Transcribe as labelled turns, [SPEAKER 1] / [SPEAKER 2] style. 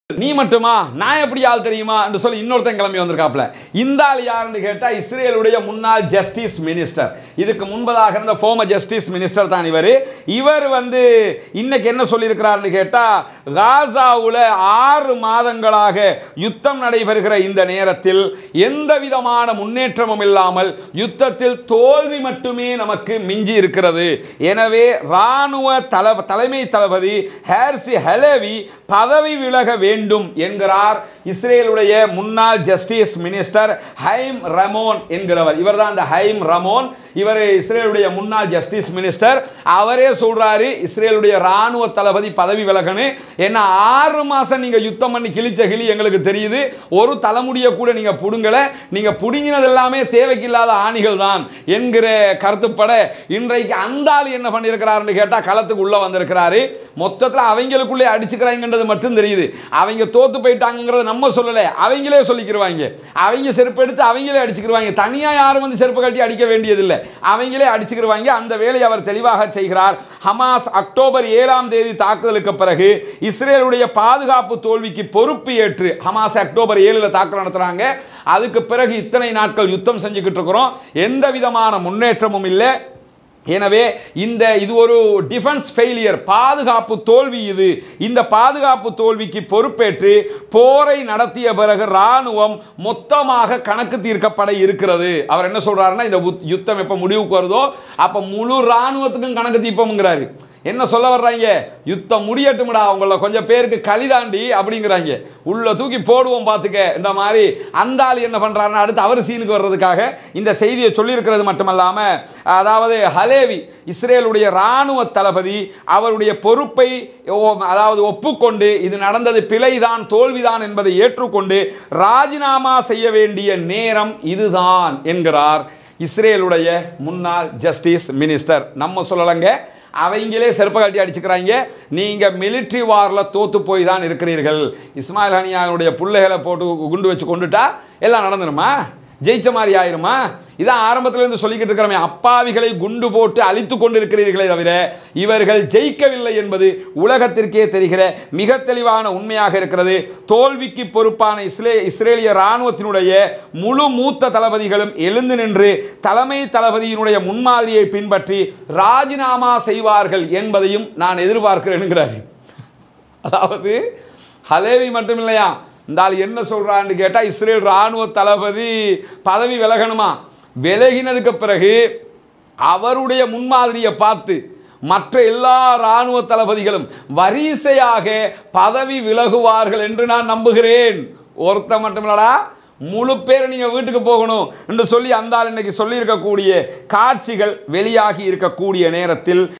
[SPEAKER 1] நீ மட்டுமா நான் எப்படி ஆள் தெரியுமா என்று சொல்லி இன்னொருத்தன் கிளம்பி வந்திருக்காப்ல. இந்த ஆள் யாருன்னு கேட்டா இஸ்ரேலுடைய முன்னாள் ஜஸ்டிஸ் மினிஸ்டர். இதுக்கு முன்பதாக இருந்த ஃபார்மர் ஜஸ்டிஸ் மினிஸ்டர் தான் இவர். இவர் இன்னைக்கு என்ன சொல்லியிருக்கிறார்னு கேட்டா, காசாவுல 6 மாதங்களாக யுத்தம் நடைபெறுகிற இந்த நேரத்தில் எந்த விதமான முன்னேற்றமும் இல்லாமல் யுத்தத்தில் தோல்வி மட்டுமே நமக்கு மிஞ்சி இருக்கிறது. எனவே ராணுவ தலைமை தளபதி ஹெர்சி ஹலேவி பதவி விலக வேண்டும் என்கிறார் இஸ்ரேலுடைய முன்னாள் ஜஸ்டிஸ் மினிஸ்டர் ஹைம் ரமோன் என்கிறவர். இவர்தான் அந்த ஹைம் ரமோன். இவர் இஸ்ரேலுடைய முன்னாள் ஜஸ்டிஸ் மினிஸ்டர். அவரே சொல்றாரு இஸ்ரேலுடைய ராணுவ தளபதி பதவி விலகணும். ஏன்னா 6 மாசம் நீங்க யுத்தம் பண்ணி கிழிச்ச கிளி எங்களுக்கு தெரியுது. ஒரு தலைமுடிய கூட நீங்க புடுங்கல. நீங்க புடுங்கினது எல்லாமே தேவைக்கில்லாத ஆணிகள் தான் என்கிற கருத்துப்பட இன்றைக்கு அந்த ஆள் என்ன பண்ணியிருக்கிறாருன்னு கேட்டா களத்துக்கு உள்ள வந்திருக்கிறாரு. மொத்தத்தில் அவங்களுக்குள்ளே அடிச்சுக்கிறாங்கன்றது மட்டும் தெரியுது. அவங்க தோத்து போயிட்டாங்கிறத நம்ம சொல்லல, அவங்களே சொல்லிக்கிறாங்க. அவங்க செருப்பு எடுத்து அவங்களே அடிச்சுக்கிறாங்க. தனியா யாரும் செருப்பு கட்டி அடிக்க வேண்டியதில்லை, அவங்களே அடிச்சுக்கிறாங்க. அந்த வேலையை அவர் தெளிவாக செய்கிறார். ஹமாஸ் அக்டோபர் 7ஆம் தேதி தாக்குதலுக்கு பிறகு இஸ்ரேலுடைய பாதுகாப்பு தோல்விக்கு பொறுப்பு ஏற்று ஹமாஸ் அக்டோபர் 7 தாக்குதல் நடத்துறாங்க. அதுக்கு பிறகு இத்தனை நாட்கள் யுத்தம் செஞ்சுக்கிட்டு இருக்கிறோம், எந்த விதமான முன்னேற்றமும் இல்லை. எனவே இது ஒரு டிஃபென்ஸ் ஃபெயிலியர், பாதுகாப்பு தோல்வி. இந்த பாதுகாப்பு தோல்விக்கு பொறுப்பேற்று போரை நடத்திய பிறகு ராணுவம் மொத்தமாக கணக்கு தீர்க்கப்பட இருக்கிறது. அவர் என்ன சொல்றாருன்னா, இந்த யுத்தம் எப்ப முடிவுக்கு வருதோ அப்ப முழு ராணுவத்துக்கும் கணக்கு தீர்ப்போம்ங்கிறாரு. என்ன சொல்ல வர்றாங்க, யுத்தம் முடியட்டும்டா, அவங்கள கொஞ்சம் பேருக்கு களிதாண்டி அப்படிங்கிறாங்க. உள்ள தூக்கி போடுவோம் பார்த்துக்க இந்த மாதிரி. அந்த ஆள் என்ன பண்றாருன்னா, அடுத்து அவர் சீனுக்கு வர்றதுக்காக இந்த செய்தியை சொல்லியிருக்கிறது மட்டுமல்லாம, அதாவது ஹலேவி இஸ்ரேலுடைய ராணுவ தளபதி அவருடைய பொறுப்பை ஒப்புக்கொண்டு இது நடந்தது பிழைதான், தோல்விதான் என்பதை ஏற்றுக்கொண்டு ராஜினாமா செய்ய வேண்டிய நேரம் இதுதான் என்கிறார் இஸ்ரேலுடைய முன்னாள் ஜஸ்டிஸ் மினிஸ்டர். நம்ம சொல்லலங்க, அவங்களே செருப்ப காட்டி அடிச்சுக்கிறாங்க. நீங்க மிலிட்ரி வார்ல தோத்து போய் தான் இருக்கிறீர்கள். இஸ்மாயில் ஹனியாவுடைய பிள்ளைகளை போட்டு குண்டு வச்சு கொண்டுட்டா எல்லாம் நடந்துருமா? ஜெயிச்ச மாதிரி ஆயிருமா? இதான் ஆரம்பத்திலிருந்து சொல்லிக்கிட்டு இருக்கிறோமே, அப்பாவிகளை குண்டு போட்டு அழித்து கொண்டு இருக்கிறீர்களே தவிர இவர்கள் ஜெயிக்கவில்லை என்பது உலகத்திற்கே தெரிகிற மிக தெளிவான உண்மையாக இருக்கிறது. தோல்விக்கு பொறுப்பான இஸ்ரேலிய இராணுவத்தினுடைய முழு மூத்த தளபதிகளும் எழுந்து நின்று தலைமை தளபதியினுடைய முன்மாதிரியை பின்பற்றி ராஜினாமா செய்வார்கள் என்பதையும் நான் எதிர்பார்க்கிறேன். அதாவது ஹலேவி மட்டும் இல்லையா, இந்த ஆள் என்ன சொல்றான்னு கேட்டா, இஸ்ரேல் ராணுவ தளபதி பதவி விலகணுமா, விலகினதுக்கு பிறகு அவருடைய முன்மாதிரியை பார்த்து மற்ற எல்லா ராணுவ தளபதிகளும் வரிசையாக பதவி விலகுவார்கள் என்று நான் நம்புகிறேன். ஒருத்த மட்டுமில்லடா, முழு பேர் நீங்க வீட்டுக்கு போகணும் என்று சொல்லி அந்த ஆள் இன்னைக்கு சொல்லி இருக்கக்கூடிய காட்சிகள் வெளியாகி இருக்கக்கூடிய நேரத்தில்